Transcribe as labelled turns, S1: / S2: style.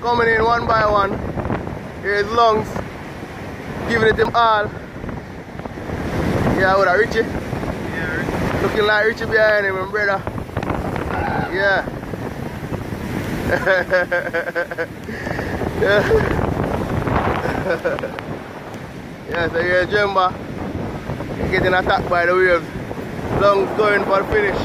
S1: coming in one by one. Here's Lungs, giving it him all. Yeah, what a Richie?
S2: Yeah, Richie.
S1: Looking like Richie behind him, brother. Yeah. Yeah. Yeah, so here's Jemba getting attacked by the waves. Lungs going for the finish.